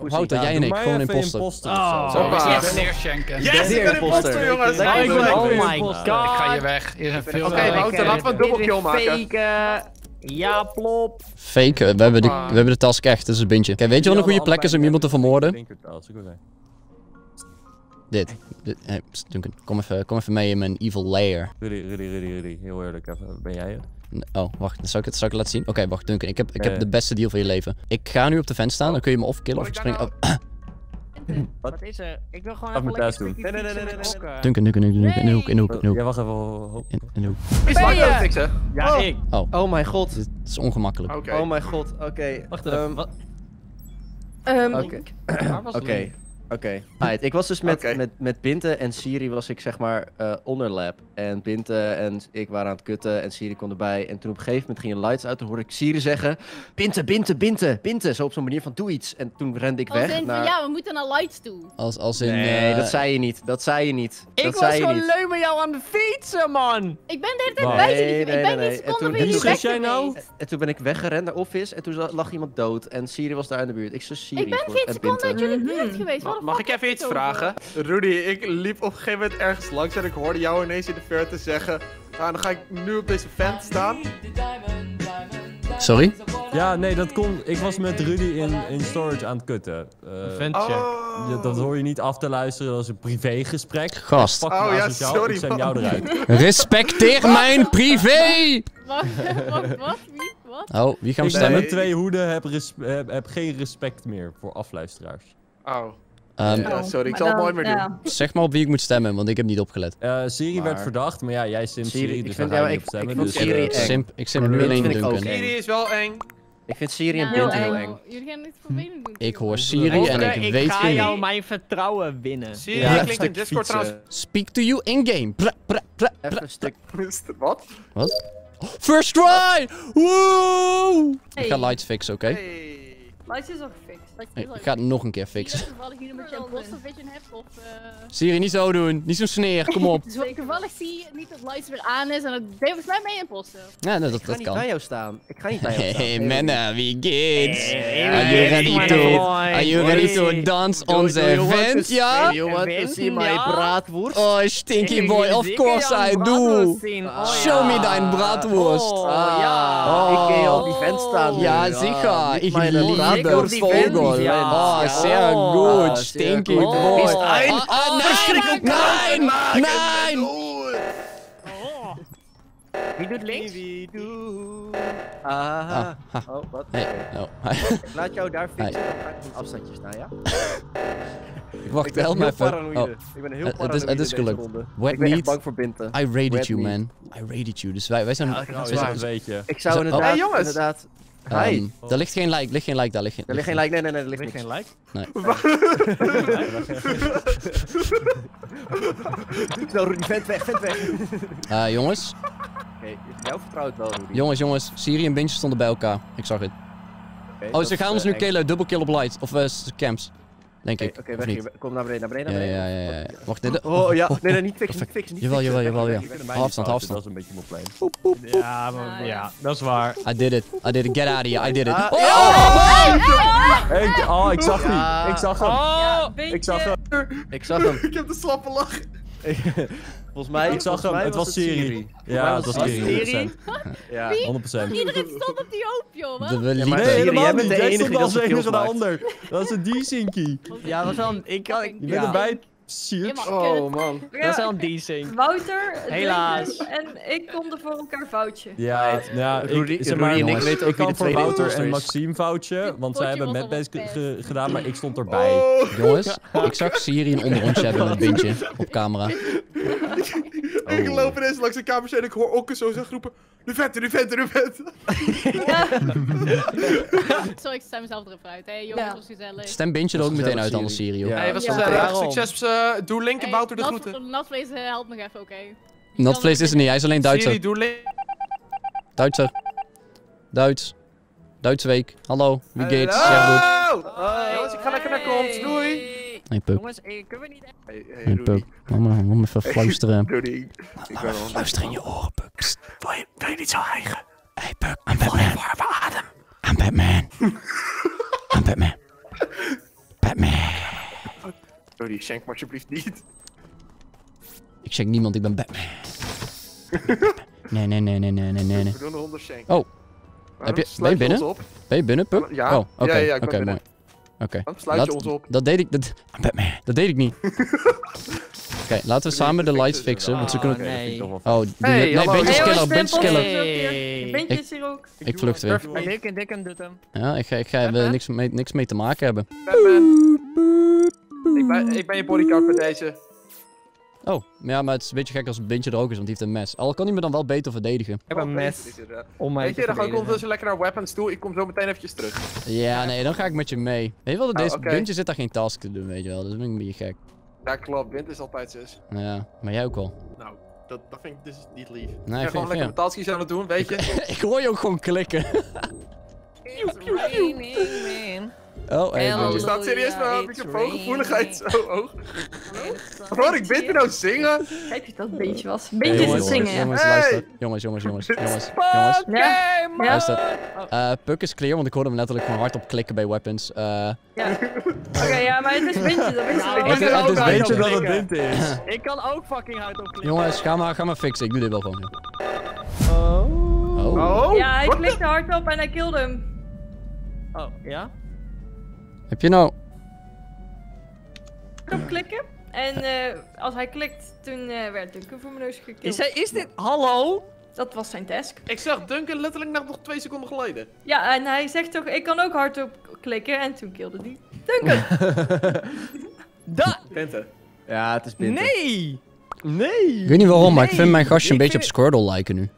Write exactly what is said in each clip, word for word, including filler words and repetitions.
Wouter, jij en ik, gewoon imposter. Oh, Zo, ik maar. ga neershanken. Yes, ik ben imposter, jongens. Oh Nice. my god. Ik ga hier weg. Hier zijn veel... Oké, Wouter, laten we een dubbelkill maken. Fake. Ja, plop. Fake, we hebben, de, we hebben de task echt, dat is een bintje. Kijk, weet je wat een goede plek is om iemand te vermoorden? Dit. Dit. Hey, pst, Duncan, kom even, kom even mee in mijn evil lair. Rudy, Rudy, Rudy, Rudy. Heel eerlijk even. Ben jij het? Oh, wacht, dan zou ik het, zou ik het laten zien? Oké, okay, wacht, Duncan, ik heb, ik heb de beste deal van je leven. Ik ga nu op de vent staan, dan kun je me of killen of ik spring... Oh. Wat is er? Ik wil gewoon Laat me even thuis lekker doen. stukje Nee, nee, fietsen nee, nee, met Duncan, Duncan, Duncan, Duncan, in de hoek, in de hoek, in de hoek. Ja, wacht even. In, in de hoek. Wie is Wouter aan het fixen? Ja, ik. Oh, Oh mijn god. dit is ongemakkelijk. Oké. Oh mijn god. Oké. Wacht ehm, even. Wat? Ehm, Oké. Waar was Oké. Link? Oké. Alright, ik was dus met, Oké. met, met Binte en Siri was ik zeg maar eh onder lab. En Binte en ik waren aan het kutten en Siri kon erbij. En toen op een gegeven moment gingen de lights uit. Toen hoorde ik Siri zeggen: Binte, Binte, Binte, Binte. Zo op zo'n manier van doe iets. En toen rende ik Als weg in van, naar... ja, we moeten naar lights toe. Als, als in... Nee, eh, dat zei je niet. Dat zei je niet. Ik dat was zei je gewoon niet. leuk met jou aan de fietsen, man. Ik ben de hele tijd Wow. bij Nee, jullie. nee, Ik ben nee, niet nee. En seconde toen- bij en jullie toen weg schiet jij nou? geweest. En toen ben ik weggerend naar office en toen za- lag iemand dood. En Siri was daar in de buurt. Ik zei Siri Ik ben voor- geen en seconde uit Binte. jullie buurt geweest. Wat de Mag fuck ik even heb iets je het over? vragen? Rudy, ik liep op een gegeven moment ergens langs en ik hoorde jou ineens in de verte zeggen: nou, dan ga ik nu op deze vent staan. Sorry? Ja, nee, dat kon. Ik was met Rudy in, in storage aan het kutten. Uh, Ventje. Oh. ja, dat hoor je niet af te luisteren, dat is een privégesprek. Gast. Fuck Oh, ja, asociaal, sorry, ik zet man. jou eruit. Respecteer mijn privé! Wacht, wat, wat, wie, wat? Oh, wie gaan we Ik ben stemmen? met twee hoeden, heb, res- heb, heb geen respect meer voor afluisteraars. Oh. Ehm, Ja, sorry, ik Maar zal het dan- nooit meer doen. ja. zeg maar op wie ik moet stemmen, want ik heb niet opgelet. Uh, Siri Maar- werd verdacht, maar ja, jij simt Siri, Siri, ik dus vind daar ga jou- je niet op ik- ik stemmen. vond Dus, Siri eh, Ik eng. simp, ik simp Maar nu dat alleen vind ik ook Duncan. eng. Siri is wel eng. Ik vind Siri en Nou, Binte heel eng. eng. Jullie gaan niet vervelend doen. Ik hoor Siri en Oké, ik weet ga geen... jou mijn vertrouwen winnen. Siri Ja, klinkt in stuk Discord fietsen. trouwens. Speak to you in-game. Pra, pra, pra, pra. Even een stuk. Wat? Wat? First try! Woe! Ik Hey. ga lights fixen, oké? Hey. Lights is al gefixt. Ik ga het nog een keer fixen. Toevallig hier met je imposter vision hebt of... eh, Siri, niet zo doen. Niet zo sneer, kom op. Dus wat- toevallig zie je niet dat lights weer aan is en dat deed volgens mij mee imposter. Ja, nee, dat, Ik ga dat niet kan. bij jou staan. Ik ga niet bij jou staan. Hey Nee, mannen, wie geht's? Hey, Are you ready my to... boy. Are you ready to dance on Do- do the you want to event, see- ja? Do you want to Event, see my ja? braadworst? Oh, stinky Ik boy, wil of zeker course jouw I do. bratwurst zien. Oh, Show me ja. dein Bratwurst. Oh, Ah, ja. Ik ga op die vent staan. nu. Ja, Ah, sicher. niet Ich mijn liebe braadworst. die vent, Vogel. ja. Oh, Ja. sehr Oh, gut. zeer Stinky goed. boy. Is ein- Oh, oh, nein, nein, nein. Oh. Wie doet links? Ah, Ah, ha. oh, wat? Hey, oh. Ik laat jou daar fixen, dan ga ik op een afstandje staan, ja? Wacht, Ik ben help me heel even. paranoïde. Oh, Ik ben heel het is- paranoïde het is in deze gelukt. ronde. Wet Ik ben echt meat. bang voor Binte. I rated Red you, meat. man. I rated you. Dus wij, wij zijn... Ja, wij ik raad zijn- Dat weet je. Ik zou Zo- inderdaad, Hey, jongens. inderdaad... Hi. Ehm, er ligt geen like, ligt geen like daar, ligt geen... Er ligt geen like, nee, nee, nee, er ligt Ligt niks. geen like? Snel Rudy, vent weg, vent weg. Oké, Eh, jongens, jou vertrouwt wel, Rudy. jongens, jongens. Siri en Bintje stonden bij elkaar. Ik zag het. Oké, Oh, dat ze is, gaan ons eh, nu eng. killen. Dubbel kill op light. Of eh, s- camps. Denk Oké, ik. oké, Of weg niet? hier. Kom naar beneden, naar beneden, Ja, naar ja, beneden. ja, ja. Wacht, dit... Oh, ja. Nee, nee, niet fixen, niet Perfect. fixen, niet Jawel, fixen. jawel, jawel, ja. Ik ben bij Afstand, die afstand. fout, Dat is een beetje mijn probleem. Ja, maar, ja, dat is waar. I did it. I did it. Get out of here. I did it. Ah, Oh! Hey, ik- oh, ik zag Ja. hem. Ik zag hem. Oh, Ik zag hem. Ik zag hem. Ik heb de slappe lach. Volgens mij, Ik zag volgens hem. mij Het was Siri. mij Ja, was het was het Siri. Siri. honderd procent. Ja. honderd procent. Iedereen stond op die hoop, joh. Wat? De we maar liepen. Nee, Siri, helemaal jij bent niet. de Jij enige stond die als dat soort enige kills maakt. ander. Dat is een D-Sinky. Ja, dat is wel een... Ik kan... Je bent Ja. erbij, Siert. Helemaal Oh kut. man. Dat is wel een D-Sync. Wouter, Helaas. Duncan en ik konden voor elkaar foutje. Ja, ja Rudy- ik, zeg maar, Rudy en ik jongens, weten ook ik wie kan de voor tweede Wouter imposter en is. Maxime foutje, want zij potje hebben was met al base wel ge- gedaan, maar ik stond erbij. Jongens, ik zag Siri een onderrondje hebben met Bintje op camera. Ik loop ineens langs de kamers en ik hoor Okke zo zeggen roepen: nu vent, nu vent, nu vent. Sorry, ik sta mezelf erop uit. Hé, hey, jongens, Ja. was gezellig. Stem Bintje er ook meteen uit, anders Siri, joh. Ja. Hey, was Ja. gezellig. Daarom. Succes. eh, doe Link en Hey, Wouter de nat- groeten. Natvlees, eh, help me even, oké. Natvlees is er niet, hij is alleen Siri, Duitser. doe Link. Duitser. Duits. Duitse week. Hallo, wie geht's? Ja, goed. Hallo! Jongens, ik ga lekker naar komst. Doei! Hey, Puk. Jongens, eh, kunnen we niet... Hey, hey, Hey, Rudy. Puk. Laat me, laat me even fluisteren. Rudy. Ik ben wel Fluister in je oren, Puk. Psst. Wil je, wil je niet zo eigen? Hey, Puk. I'm Batman. Warme adem. I'm Batman. I'm Batman. Rudy, schenk me alsjeblieft niet. Ik schenk niemand, ik ben Batman. Nee, nee, nee, nee, nee, nee, nee. We doen de honderd schenk. Oh. Heb je, ben je binnen? Op? Ben je binnen, Puck? Ja. Oh, oké, Ja, ja, ik ben oké, binnen. mooi. Oké. Dan sluit je ons op. Dat deed ik, dat, Batman, dat deed ik niet. Oké, laten we samen de lights fixen, want ze kunnen... nee. Oh, doe Hey, het. Nee, hallo. Bintjes Hey, killer, jongens, Bintjes Pimpel. killer. Hey. Bentje is hier ook. Ik vlucht weer. Maar Dick, Dick doet hem. Ja, ik ga, ik ga er Batman? niks mee, niks mee te maken hebben. Batman. Ik ben, ik ben je bodyguard met deze. Oh, ja, maar het is een beetje gek als Bintje er ook is, want die heeft een mes. Al kan hij me dan wel beter verdedigen. Ik heb een mes om mij Weet te je, dan ga ik verdedigen. ondertussen lekker naar weapons toe. Ik kom zo meteen eventjes terug. Ja, nee, dan ga ik met je mee. Weet je wel, Oh, deze oké. Bintje zit daar geen task te doen, weet je wel. Dat vind ik een beetje gek. Ja, klopt. Wind is altijd zus. Ja, maar jij ook wel. Nou, dat, dat vind ik dus niet lief. Nee, ik ben ik gewoon vind, lekker ja. mijn taskjes aan het doen, weet je. Ik hoor je ook gewoon klikken. Oh, hey, Oh, Bintje. staat serieus mijn microfoongevoeligheid zo hoog? Hoor ik Bint nou zingen? Kijk eens dat beentje was. Hey, Beentje is jongens, het zingen, ja. jongens, Hey! luister. Jongens, jongens, jongens, jongens, jongens. Ja. Ja. Luister. Eh, Puck is clear, want ik hoorde hem letterlijk gewoon hardop klikken bij weapons. Eh, Ja. Oké, ja, maar het is Beentje, dat weet je wel. Het is- het is Weet je Bintje. dat het Bint is? Ik kan ook fucking hard opklikken. jongens, ga maar, ga maar fixen. Ik doe dit wel gewoon. Ja. Oh. Oh. Oh, Ja, hij wat klikte hard op en hij killde hem. Oh, ja? Heb je nou... Op klikken. En eh, als hij klikt, toen eh, werd Duncan voor mijn neus gekild. Is, hij, is dit... Hallo? Dat was zijn task. Ik zag Duncan letterlijk nog nog twee seconden geleden. Ja, en hij zegt toch, ik kan ook hard op klikken. En toen killde hij Duncan. Da... Binte. Ja, het is Binte. Nee! Nee! Ik weet niet waarom, maar ik Nee. vind mijn gastje een Ik beetje op vind- Squirtle lijken nu.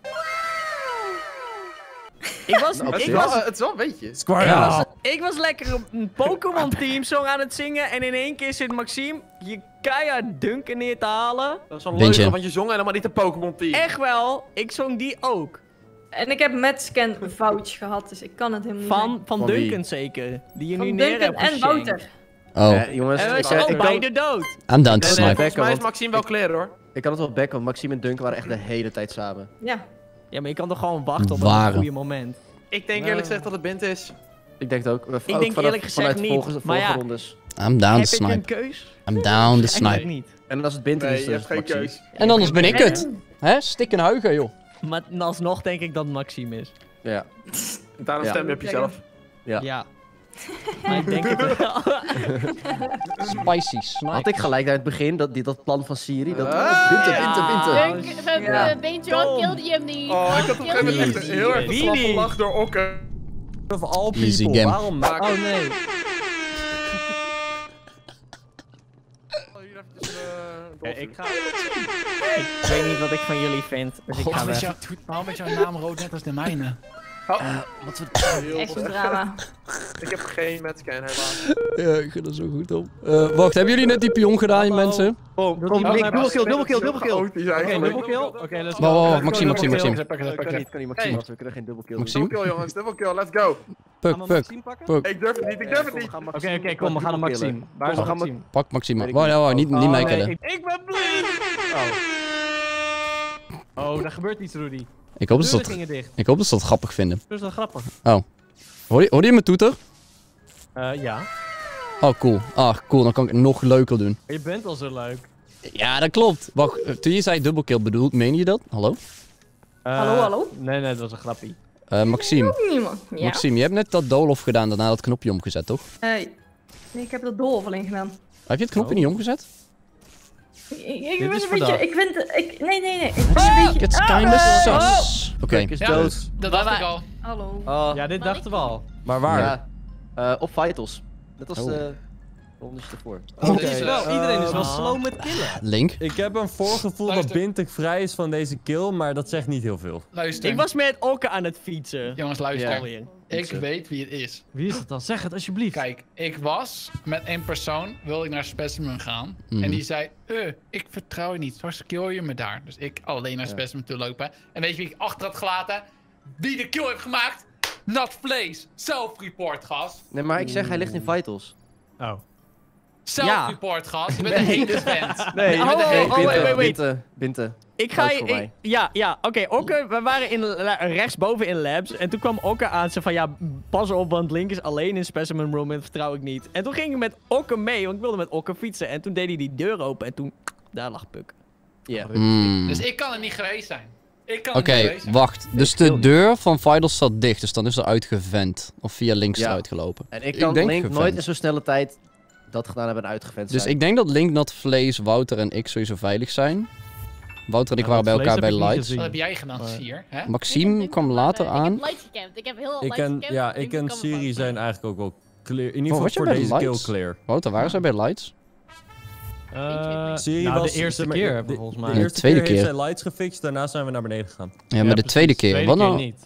Ik was, Het is ik wel, was, het is wel een beetje. Ja. ik was lekker op een Pokémon team song aan het zingen en in één keer zit Maxime je keihard Duncan neer te halen. Dat is wel Bintje. leuk, want je zong helemaal niet de Pokémon team. Echt wel, ik zong die ook. En ik heb met scan een foutje gehad, dus ik kan het helemaal niet Van, van Van wie? Duncan zeker. Die je Van nu neer Duncan hebt en geshankt. Wouter. Oh, Eh, jongens, En we ik, zijn zeg, ook ik, kan, beide dood. I'm down to Nee, nee, snipe. volgens Bekken, mij is want Maxime wel clear hoor. ik kan het wel backen, want Maxime en Duncan waren echt de hele tijd samen. Ja. Ja, maar je kan toch gewoon wachten op Waren. een goede moment. Ik denk eerlijk gezegd dat het Bint is. Ik denk het ook. Ik denk eerlijk gezegd vanuit niet, Volgende, maar ja. vorige rondes. I'm down to Heb ik een snipe. keus? I'm down to Eigenlijk snipe. niet. En als het Binte Nee, is, je dan hebt is geen het Maxime. keus. En anders ben ik het. Hè? Stik en huigen, joh. Maar alsnog denk ik dat het Maxime is. Ja. Daarom Ja. stem je op jezelf. Ja. Ja. Maar ik denk het wel. Spicy snipe. Had ik gelijk naar het begin, dat, die, dat plan van Siri, dat Ah, Binte, ja. Binte, Binte. Dunk, uh, Ja. Beentje, waarom Tom. killde je hem niet? Oh, ik had op een gegeven moment echt Easy. heel erg de Wie slappe niet? lach door Okken. Of all Easy people, game. waarom? Maar- Oh nee. Oh, hier eventjes, eh, Ja, ik ga... Ik weet niet wat ik van jullie vind, dus ik ga Waarom is, weg. jouw, waarom is jouw naam rood net als de mijne? Heel Echt een goed. drama. Ik heb geen metscan helaas. Ja, ik ga er zo goed op. Eh, wacht, hebben jullie net die pion gedaan, Hallo. mensen? Kom, Doe kom, die Nick, maar dubbelkill, Bent dubbelkill, zo dubbelkill. chaotisch Oké, eigenlijk. dubbelkill? Oké, let's Wacht, go. wacht, wacht, Maxime, Maxime, Maxime. Kan niet, kan niet, Maxime, want we kunnen geen dubbelkill doen. Maxime? Dubbelkill jongens, dubbelkill, let's go. Puk, Gaan we puk, Maxime pakken? puk. Ik durf het niet, ik durf het niet. Oké, oké, kom, we gaan naar Maxime. Waar is Kom, we gaan Maxime? Pak Maxime. Weet ik Wacht, niet. wacht, niet, niet Oh, mij nee, killen. ik, ik ben blind! Oh. Oh, daar gebeurt iets, Rudy. Ik hoop De dat ze deuren dat, gingen dicht. ik hoop dat ze dat grappig vinden. Dat is wel grappig. Hoor je, hoor je mijn toeter? Eh, ja. Oh, cool. Ah, cool. Dan kan ik het nog leuker doen. Je bent al zo leuk. Ja, dat klopt. Wacht, eh, toen je zei dubbelkill bedoeld, meen je dat? Hallo? Eh, Hallo, hallo? Nee, nee, dat was een grappie. Eh, Maxime. Niemand. Ja. Maxime, je hebt net dat doolhof gedaan, daarna dat knopje omgezet, toch? Hey. Nee, ik heb dat dolf alleen gedaan. Heb je het knopje Oh. niet omgezet? Ik, ik, ik Dit ben is een verdacht. beetje... Ik vind... Ik, nee, nee, nee. Ik ben een beetje... It's Ah, kinda oh, sus. Oké. Is Ja, dood. dat dacht ik al. Hallo. Oh, Ja, dit dachten we al. Maar waar? ja. Eh, op Vitals. Net als Oh. de rondes ervoor. Oké, Dit is wel- eh, Iedereen is wel slow met killen. Link. Ik heb een voorgevoel dat Luister. Bintek vrij is van deze kill, maar dat zegt niet heel veel. Luister. Ik was met Okke aan het fietsen. Jongens, luister. Ja. Alweer. Ik weet wie het is. Wie is het dan? Zeg het alsjeblieft. Kijk, ik was met één persoon, wilde ik naar Specimen gaan. Mhm. En die zei, eh, ik vertrouw je niet, straks kill je me daar. Dus ik alleen naar Specimen toe lopen. En weet je wie ik achter had gelaten? Wie de kill heeft gemaakt? Not Vlees. Self-report, gast. Nee, maar ik zeg, hij ligt in Vitals. Oh. Self-report, gast. Je bent een hate vent. Nee, Je bent een oh, hate oh, wait, vent. wait, wait. Binte, Binte. Ik ga Fout je... voor ik- mij. ja, ja, oké. Okke, we waren in, la- rechtsboven in labs. En toen kwam Okke aan. Ze van, ja, pas op, want Link is alleen in Specimen Room en dat vertrouw ik niet. En toen ging ik met Okke mee, want ik wilde met Okke fietsen. En toen deed hij die deur open en toen... Daar lag Puk. Ja. Hmm. Dus ik kan er niet geweest zijn. Ik kan Oké, er niet geweest zijn. wacht. Dus de deur van Vitals zat dicht, dus dan is er uitgevent. Of via links Ja. eruit gelopen. En ik Ik kan denk Link gevent. nooit in zo'n snelle tijd dat gedaan hebben en uitgevent Dus zijn. ik denk dat Link, Nat Vlees, Wouter en ik sowieso veilig zijn. Wouter en ik Ja, waren bij dat elkaar vlees bij heb ik niet Lights. gezien. Wat heb jij gedaan, Maar- Sier? Hè? Maxime kwam later Ik aan. heb lights gecampt. Ik heb heel Ik lights en, gecampt. ja, Link ik en kwam Siri ervan. zijn eigenlijk ook wel clear. In ieder Oh, geval was je voor bij deze kill Lights? clear. Wouter, waren zij bij Lights? Uh, Siri nou, was de eerste zeg maar, keer de- hebben we volgens de mij. De eerste tweede keer heeft keer. zij lights gefixt, daarna zijn we naar beneden gegaan. Ja, maar de tweede keer. Wat nou? niet.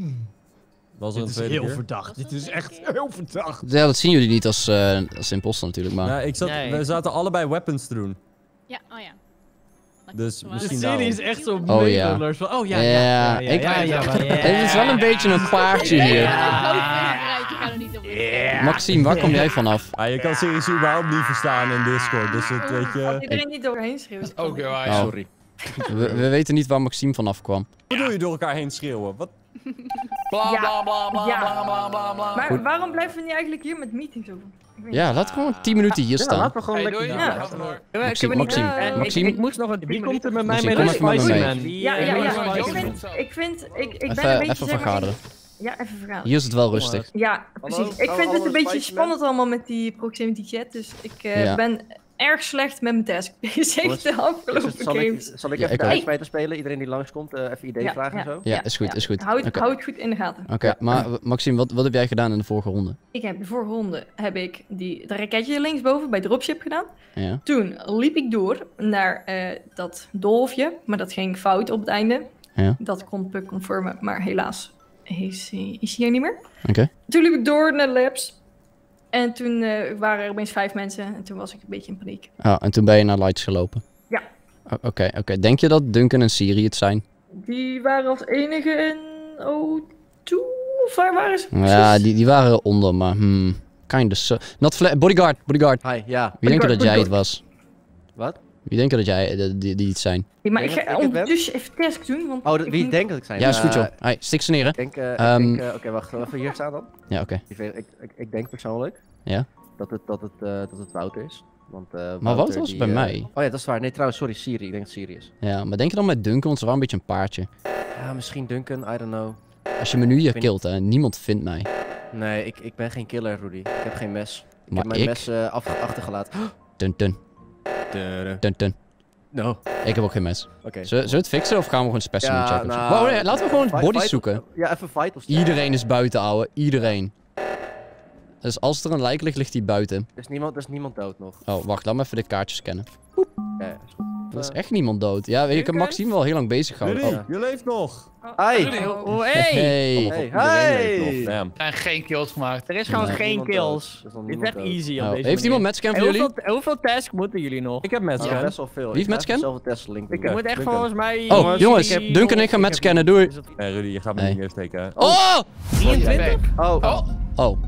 Was er een Dit is tweede heel keer? verdacht. Dit is echt heel verdacht. Ja, dat zien jullie niet als, eh als imposter natuurlijk, maar... Nou, ik zat, Nee. we zaten allebei weapons te doen. Ja, oh ja. Dat Dus klopt. misschien De daarom. serie is echt zo Oh, ja. medelers van, oh ja, Ja, ja, ja, ik- ja, ja, ja, ja. Het is wel een beetje een paardje hier. Ja, ik ga er niet op. Yeah. Maxime, waar kom jij vanaf? Ah, je kan Siri überhaupt niet verstaan in Discord, dus het weet Als je... iedereen niet doorheen schreeuwt. Ook weer waar. Oh. ja. Sorry. We, we weten niet waar Maxime vanaf kwam. Wat bedoel je door elkaar heen schreeuwen? Wat? Bla Ja. bla bla bla Ja. bla bla bla bla. Maar waarom blijven we niet eigenlijk hier met meetings over? Ik weet Ja, laat gewoon tien minuten hier Ja, staan. laten we gewoon Hey, lekker... doei. Ja. Ga maar door. Maxime, Kunnen we niet- Maxime, Eh, ik- Maxime. Ik moest nog een... Wie komt er met mij Maxime, mee kom naar even met me Spicy mee. Man? Ja, ja, ja. Ja, Ik ja. vind, ik vind, ik, ik ben een Even, beetje... even zeg maar- vergaderen. Ja, even vergaderen. Hier is het wel rustig. Ja, precies. Hallo? Ik vind Hallo, het een beetje Spicy Man? spannend allemaal met die proximity chat. Dus ik eh, Ja. ben erg slecht met mijn task bezig Jongens, de afgelopen Zal ik, games. zal ik Ja, even ik de ook. uitsmijter spelen? Iedereen die langskomt, eh even ideeën Ja, vragen ja. en zo? Ja, is goed, is goed. Houd, Oké, houd het goed in de gaten. Oké, maar Maxime, wat, wat heb jij gedaan in de vorige ronde? Ik heb de vorige ronde heb ik die, dat raketje linksboven bij dropship gedaan. Ja, Toen liep ik door naar eh, dat dolfje, maar dat ging fout op het einde. Ja. Dat kon Puk conformen, maar helaas is, hij- is hij hier niet meer. oké. Toen liep ik door naar labs. En toen eh, waren er opeens vijf mensen en toen was ik een beetje in paniek. Ah, en toen ben je naar Lights gelopen? Ja. O- Oké, oké. Denk je dat Duncan en Siri het zijn? Die waren als enige in O twee, of waar waren ze? Ja, precies? die, die waren eronder, maar hmm, kind of so. Not fla- bodyguard, bodyguard. Hi, ja. Wie denkt er dat jij het bodyguard. was? Wat? Wie denkt er dat jij eh, die, die het zijn? Ja, maar ik denk ga dat ik het ben. ondertussen even task doen. Want Oh, de- ik wie moet- denkt dat ik zijn? Ja, is goed Eh, joh. Hey, stik ze neer hè. Ik denk, eh, ik Ehm, denk, eh, oké, wacht, even hier staan dan. Ja, oké. Ik, weet- ik, ik, ik denk persoonlijk Ja? dat het, dat het, eh, dat het Wouter is. Want, eh, Maar Wouter was die, bij eh, mij. Oh ja, dat is waar. Nee, trouwens, sorry, Siri. Ik denk dat Siri is. Ja, maar denk je dan met Duncan, want ze waren een beetje een paardje. Ja, misschien Duncan, I don't know. Als je me nu hier weet killt hè, niemand vindt mij. Nee, ik, ik ben geen killer, Rudy. Ik heb geen mes. Ik Maar heb mijn ik? mes eh, af, achtergelaten. Dun dun, Oké. dun dun. No. Ik heb ook geen mes. Oké. Zullen zullen we het fixen of gaan we gewoon specimen Ja, checken? of zo? nou, Wow, nee, laten we gewoon Vi- bodies vital- zoeken. Ja, even vitals checken. Iedereen is buiten, ouwe. Iedereen. Dus als er een lijk ligt, ligt die buiten. Er is niemand, er is niemand dood nog. Oh, wacht, laat me even dit kaartje scannen. Ja, ja, is goed. Er is Eh, echt niemand dood. Ja, weet je, ik heb Maxime wel heel lang bezig gehouden. Rudy, Oh. je leeft nog! Hi! Oh, Oh, hey! Hey. Hey, Iedereen leeft hey! nog. Damn. Er zijn geen kills gemaakt. Er is gewoon Nee. geen Niemand kills. dood. Er is nog Dit is niemand echt dood. easy op Oh, deze heeft iemand manier. matscan En voor jullie? hoeveel, hoeveel tasks moeten jullie nog? Ik heb Ja, mensen. best wel veel. Wie heeft Ik ga matscan? even zelf een testlink doen. Ik moet echt Duncan. volgens mij... Oh, jongens, die- Duncan en ik gaan heb- matscannen, doei. is dat Nee, Rudy, je gaat me Nee. niet neersteken. hè? Oh! drieëntwintig? Oh, Oh, Oh,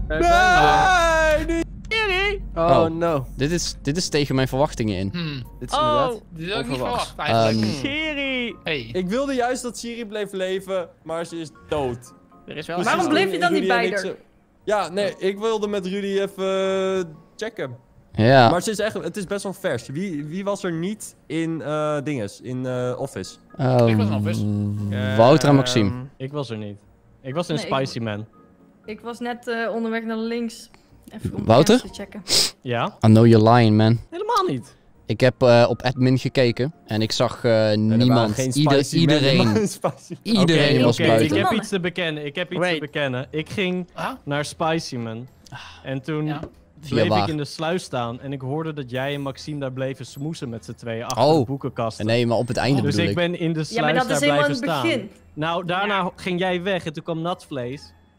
Nee, niet! oh Oh. no. dit is, dit is tegen mijn verwachtingen in. hmm. Dit is Oh, inderdaad... Dit had ik niet Onverwachts. verwacht eigenlijk. Ehm, Siri! Hey. Ik wilde juist dat Siri bleef leven, maar ze is dood. Er is wel... Precies Waarom bleef je dan toen niet Rudy bij en ik haar? zo- Ja, nee, ik wilde met Rudy even checken. Ja. Maar ze is echt, het is best wel vers. Wie, wie was er niet in eh dinges, in eh office? Ehm, Ik was nog eens. Wouter en Maxime. Ehm, Ik was er niet. Ik was in Nee, ik- Spicy Man. Ik was net eh, onderweg naar links. Even om Wouter? te checken. Ja? I know you're lying, man. Helemaal niet. Ik heb eh, op admin gekeken en ik zag eh, niemand. Geen Ieder, spicy man, iedereen. maar spicy. Iedereen Oké, was oké, buiten. Ik heb Mannen. iets te bekennen. Ik heb iets Wait. te bekennen. Ik ging Ah? naar Spicy Man. En toen Ja. Via bleef ik waar? in de sluis staan. En ik hoorde dat jij en Maxime daar bleven smoesen met z'n tweeën achter Oh. de boekenkasten. Nee, maar op het einde Dus bedoel ik ik. ben in de Ja, sluis maar dat daar is helemaal blijven in het staan. begin. Nou, daarna ging jij weg en toen kwam Natvlees.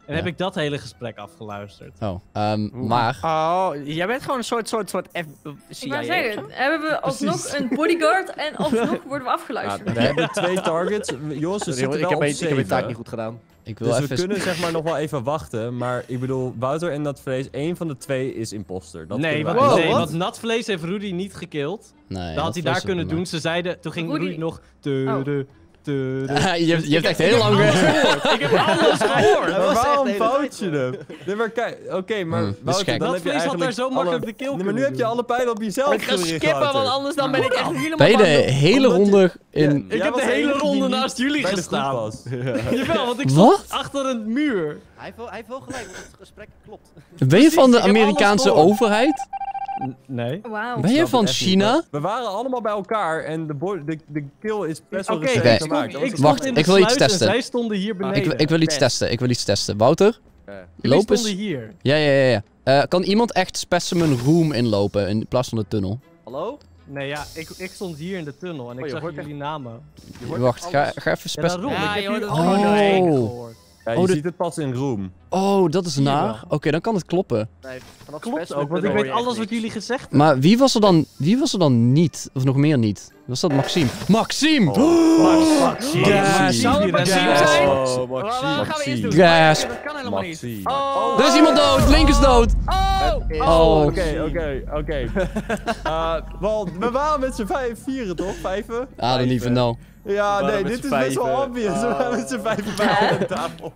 En heb ik dat hele gesprek afgeluisterd. Oh, um, maar... Oh, jij bent gewoon een soort, soort, soort F... Ik wou zeggen, hebben we alsnog een bodyguard en alsnog worden we afgeluisterd. Ja, we hebben twee targets. Jongens, we Sorry, zitten hoor, wel ik, heb op mijn, ik heb mijn taak zeven. niet goed gedaan. Ik wil Dus even... we kunnen zeg maar nog wel even wachten. Maar ik bedoel, Wouter en Natvlees, één van de twee is imposter. Dat Nee, kunnen want, wij- nee wat? want Natvlees heeft Rudy niet gekild. Nee, Dat had hij daar kunnen doen. Ze zeiden, toen ging Rudy- Rudy nog... Oh. Tudu, tudu. je hebt, je hebt echt heel lang... Alles gehoord. Ik heb alles gehoord. Maar was echt waarom de hele fout tijd je hem? Nee, maar kijk, oké, maar Hmm, dit is Wouter, gek. dan heb je Natvlees had daar eigenlijk zo makkelijk alle- de kill Nee, maar kunnen nu heb je doen. alle pijlen op jezelf Ik ga gericht, skippen, Wouter. want anders dan ben ik echt helemaal... Ben je de bang. hele Omdat je- ronde in... Ja, Ik jij heb was de hele enige die ronde niet naast jullie bij de groep gestaan. was. Jawel, want ik Wat? stond achter een muur. Hij heeft wel, hij heeft wel gelijk, want het gesprek klopt. Ben je van de ik heb alles Amerikaanse gehoord. overheid? Nee. Wauw. Ben je snap van het echt niet, China? maar We waren allemaal bij elkaar en de, boy- de, de kill is best wel Oké, recent Oké. ik stond, gemaakt. Dat was ik een- stond Wacht, in de ik wil iets sluis en testen. zij stonden hier beneden. Ik, wil- ik wil iets testen, ik wil iets testen. Wouter? Eh, Jullie Loop stonden eens... hier. Ja, ja, ja. ja. Eh, kan iemand echt Specimen Room inlopen in plaats van de tunnel? hallo? Nee, ja, ik, ik stond hier in de tunnel en ik Oh, je zag hoort jullie namen. Je hoort Wacht, echt ga, alles. ga even Ja, Specimen... daarom. Ja, ik heb joh, jullie dat- allemaal Oh. doorheen gehoord. Ja, je Oh, de- ziet het pas in room. Oh, dat is Zie je naar. Oké, wel. dan kan het kloppen. Nee, vanaf Klopt specimen ook, want ik hoor weet je echt alles wat niks. jullie gezegd hebben. Maar wie was er dan, wie was er dan niet? Of nog meer niet? Was dat Maxime? Maxime! Maxime. Gas. Zou het Maxime Gas. zijn? Oh, Wat Maxime. gaan we eerst doen? Gasp. Dat kan helemaal niet. Maxime. Oh. Er is iemand dood! Link is dood! Oh. Oh. Oké, oké, oké. Eh, wel, we waren met z'n vijf, vieren toch? Vijven? I don't even know. Ja, We waren nee, met dit z'n is best wel vijven. obvious. We Ah. waren met z'n vijven bij de tafel.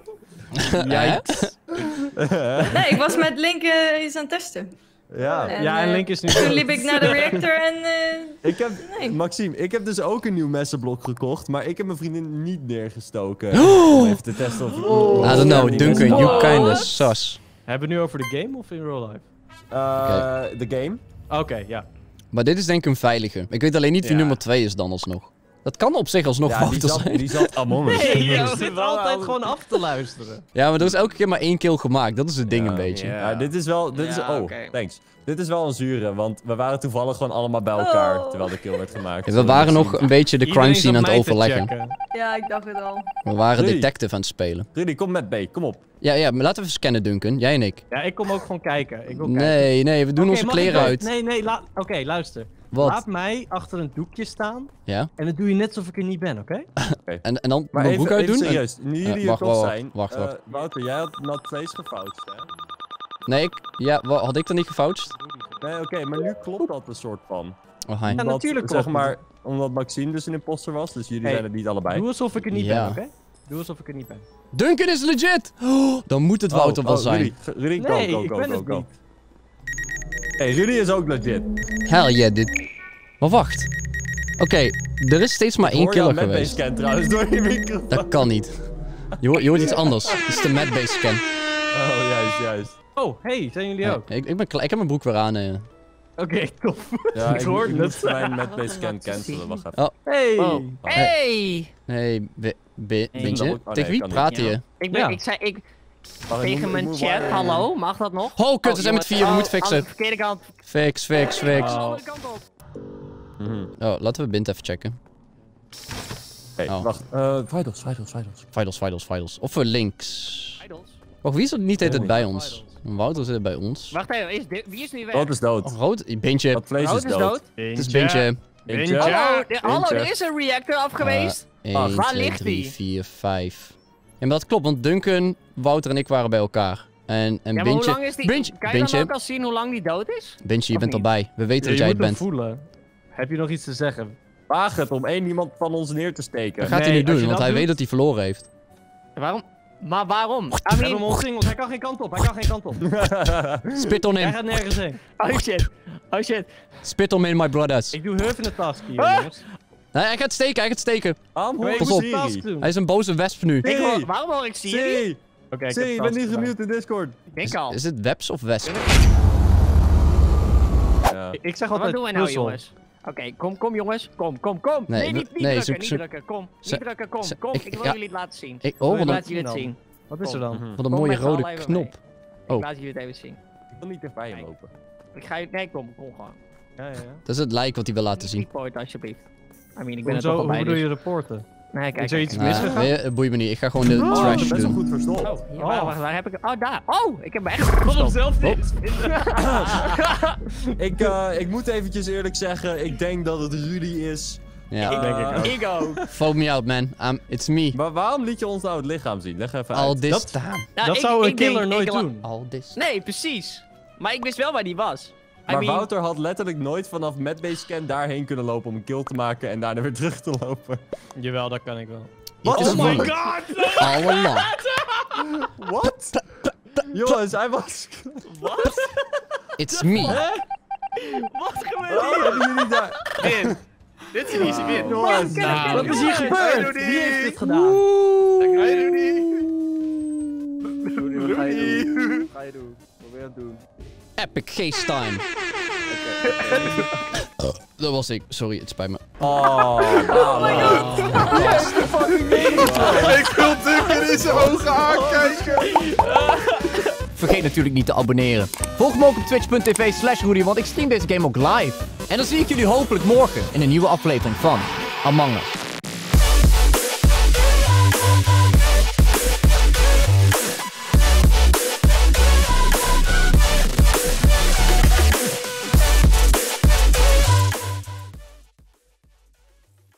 Yikes. Nee, ik was met Link eh, iets aan het testen. Ja. En, Ja, en eh, Link is nu Toen dood. liep ik naar de reactor en... eh, Ik heb, Nee. Maxime, ik heb dus ook een nieuw messenblok gekocht, maar ik heb mijn vriendin niet neergestoken. Om even te testen of ik... I don't know, Duncan, you kinda sus. Hebben we het nu over de game of in real life? Eh, de game. Oké, ja. Maar dit is denk ik een veilige. Ik weet alleen niet wie Ja. nummer twee is dan alsnog. Dat kan op zich alsnog Ja, die Wouter zat, zijn. die zat Among Us. Nee, je zit altijd gewoon af te luisteren. Ja, maar er is elke keer maar één kill gemaakt. Dat is het ding Ja, een beetje. ja. Ja, dit is wel... Dit is, Ja, oh, oké. thanks. Dit is wel een zure, want we waren toevallig gewoon allemaal bij elkaar Oh. terwijl de kill werd gemaakt. Ja, we waren nog een beetje de crime Iedereen scene aan zat het mij te overleggen. checken. ja, ik dacht het al. We waren Hey. detective aan het spelen. Rudy, kom met B, kom op. Ja, ja, maar laten we even scannen, Duncan. Jij en ik. Ja, ik kom ook gewoon kijken. Ik wil kijken. Nee, nee, we doen Oké, onze mag ik kleren wel? uit. Nee, nee, laat... Oké, luister. Wat? Laat mij achter een doekje staan Ja? en dan doe je net alsof ik er niet ben, oké? En, en dan Maar mijn even, broek uitdoen? even En- serieus, nu jullie Eh, hier wacht, toch wacht, zijn. wacht, eh, wacht. Wouter, jij had nat vlees gefoucht, hè? Nee, ik... Ja, wa- had ik dat niet gefoucht? Nee, oké, maar nu klopt dat een soort van. Oh, hi. Ja, Omdat, natuurlijk zeg klopt het. maar, omdat Maxime dus een imposter was, dus jullie Hey, zijn het niet allebei. Doe alsof ik er niet Ja. ben, oké? Doe alsof ik er niet ben. Duncan is legit! Oh, dan moet het Wouter Oh, wel oh, zijn. Rudy, G- Rudy, go, Nee, go, ik go, ben go, het go. niet. Hey, Rudy is ook legit. Hell yeah, dit... Maar wacht. Oké, er is steeds maar één Hoor je al killer met geweest. scan trouwens door je microfoon. Dat kan niet. Je hoort, je hoort iets anders. Dit is de Madbase scan. Oh, juist, juist. Oh, hey, zijn jullie Ja, ook? ik, ik, ben klaar. Ik heb mijn broek weer aan. eh. Oké, tof. Ja, Ik ik, hoorde ik het. moest mijn Madbase scan cancelen, wacht even. Hey! Oh. Hey! Nee, Bi- Bi- Nee, Bintje? dat- oh, nee, Tegen wie kan niet. praat Ja. je? Ik, ben, Ja. ik zei, ik, Wacht, ik tegen moet- mijn ik moet chat, wire- hallo, mag dat nog? Oh, kut, we zijn met jongens, vier, we oh, moeten fixen. aan de verkeerde kant. Fix, fix, fix. Oh. Andere kant op. Mhm. Oh, laten we Bint even checken. Oké, Oh. wacht. eh vitals, vitals, vitals. Vitals, vitals, vitals. Of we links. Idols. Wacht, wie is er niet de hele tijd Oh, bij ja. ons? Wouter zit bij ons. Wacht even, is dit, wie is nu weg? Rood is dood. Oh, rood? Bintje. Dat vlees Rood is is dood. dood. Het is Bintje. Bintje. Hallo, de- hallo, Bintje. er is een reactor af geweest. één, Waar twee, ligt drie, die? vier, vijf. Ja, maar dat klopt, want Duncan, Wouter en ik waren bij elkaar. En, en ja, maar Bintje... hoe lang is die? Bintje, Kan je Bintje, dan ook al zien hoe lang die dood is? Bintje, je Of bent niet? erbij. We weten Ja, dat je jij moet het hem bent. voelen. Heb je nog iets te zeggen? Waag het om één iemand van ons neer te steken. Dat gaat hij Nee, nu als doen, je want dat hij doet- weet dat hij verloren heeft. Waarom? Maar waarom? I We hebben mean, hem omsingeld, hij kan geen kant op, hij kan geen kant op. Spit on Hij him. gaat nergens heen. oh shit. Oh shit. Spit on me, my brothers. Ik doe Hurf in de task hier, Ah! jongens. Nee, hij gaat steken, hij gaat steken. Am, Ik Pas moet op. de task Siri. doen. Hij is een boze wesp nu. Ik hoor, waarom hoor ik Siri? Siri, Oké, ik Siri, heb je de bent niet task gedaan. gemute in Discord. Ik denk Is, al. is het webs of wesp? Ja. Ik- Ik zeg Wat altijd doen wij nou, puzzel. jongens? Oké, kom, kom jongens. Kom, kom, kom. Nee, Nee, niet, niet nee, drukken, zoek- niet zoek- drukken. Kom, Ze- niet drukken, kom, ze- kom. ik- Ik wil ja. jullie het laten zien. Ik, Ik oh, wat laat een, jullie het dan. zien. Wat is er dan? Mhm. wat een Kom mooie met z'n rode allen even knop. Ik Oh. laat jullie het even zien. Ik wil niet dichtbij hem lopen. Ik ga je... Nee, kom, kom gewoon. Ja, ja, ja. Dat is het lijk wat hij wil laten zien. Report alsjeblieft. I mean, ik ben er Hoezo, toch al hoe bij. bedoel Dus. je reporten? Nee, kijk. Is er iets Nou, misgegaan? weet je, het boeit me niet. Ik ga gewoon de Oh, ik trash ben best wel doen. goed verstopt. Oh, hier, waar, waar, waar heb ik... Oh, daar. Oh, ik heb me echt Kom hem gestopt. zelf niet. Ik, uh, ik moet eventjes eerlijk zeggen, ik denk dat het Rudy is. Ja. Ik denk ik ook. Ik ook. Vote me out, man. Um, it's me. Maar waarom liet je ons nou het lichaam zien? Leg even All uit. this Dat- time. Nou, Dat ik- zou een ik denk- killer nooit ik la- doen. All this. Nee, precies. Maar ik wist wel waar die was. I Maar mean, Wouter had letterlijk nooit vanaf Medbase Scan daarheen kunnen lopen om een kill te maken en daarna weer terug te lopen. Jawel, dat kan ik wel. Wat? It is Oh my me. god! All along. Wat? Jongens, hij was... Wat? It's me. Wat gebeurt Oh, hier? hebben jullie daar... Win. Dit is een easy win. Jongens, Nou, Wat is hier Hey, gebeurd? Rudy. Wie heeft dit gedaan? Hey, Rudy. Rudy, wat ga je Rudy. doen? Wat ga je doen? Wat wil je aan het doen? Epic case time. Dat was ik. Sorry, het spijt me. Oh, oh Ik wil Duncan in zijn ogen aankijken. Vergeet natuurlijk niet te abonneren. Volg me ook op twitch punt tv slash Rudy, want ik stream deze game ook live. En dan zie ik jullie hopelijk morgen in een nieuwe aflevering van Among Us.